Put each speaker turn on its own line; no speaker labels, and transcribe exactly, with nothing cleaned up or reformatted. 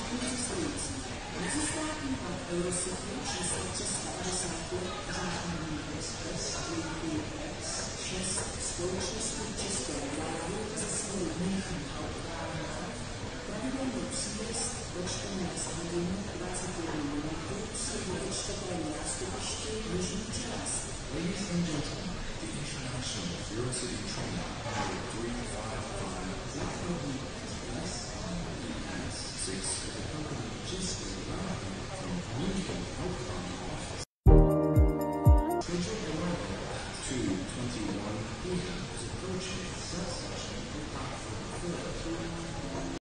všichni cestující. Mezistátní vlak Eurocity číslo tři sta padesát pět řádný